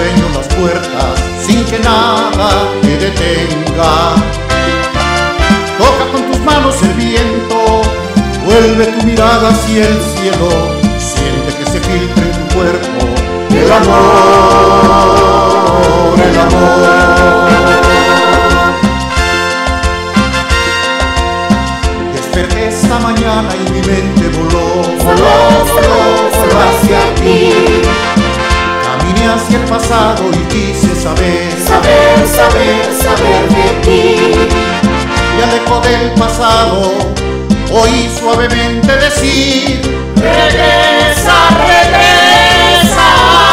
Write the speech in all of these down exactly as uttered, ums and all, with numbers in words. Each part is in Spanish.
sueño las puertas sin que nada te detenga. Toca con tus manos el viento, vuelve tu mirada hacia el cielo, siente que se filtre en tu cuerpo el amor, el amor. Desperté esta mañana y mi mente voló, voló, voló, voló hacia ti. Caminé hacia el pasado y quise saber, saber, saber, saber de ti. Y al eco del pasado oí suavemente decir: regresa, regresa.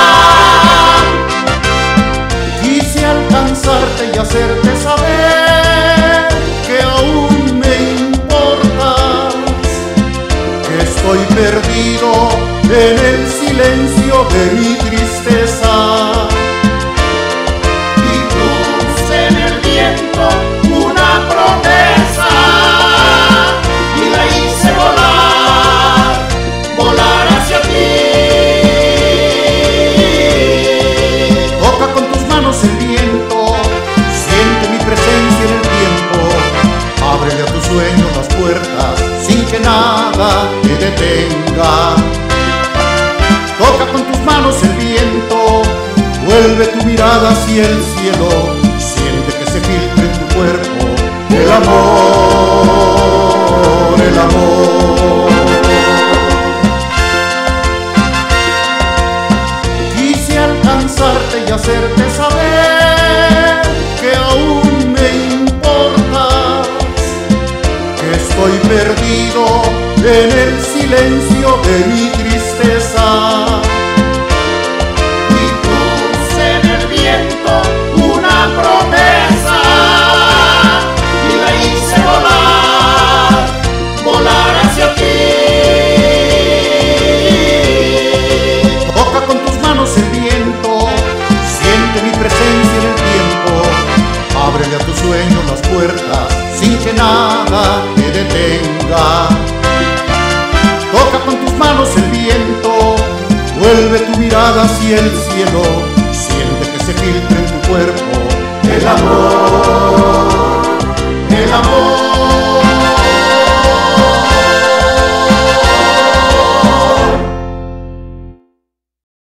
Quise alcanzarte y hacerte saber que aún me importas, que estoy perdido en el silencio de mi tristeza. Y puse en el viento una promesa y la hice volar, volar hacia ti. Toca con tus manos el viento, siente mi presencia en el tiempo, ábrele a tu sueño las puertas sin que nada te detenga. Toca con tus manos el viento, vuelve tu mirada hacia el cielo, siente que se filtre en tu cuerpo el amor, el amor. Quise alcanzarte y hacerte saber que aún me importas, que estoy perdido en el silencio de mi tristeza. Y puse en el viento una promesa y la hice volar, volar hacia ti. Toca con tus manos el viento, siente mi presencia en el tiempo, ábrele a tu sueño las puertas sin que nada te detenga. Toca con tus manos el viento, vuelve tu mirada hacia el cielo, siente que se filtre en tu cuerpo el amor, el amor.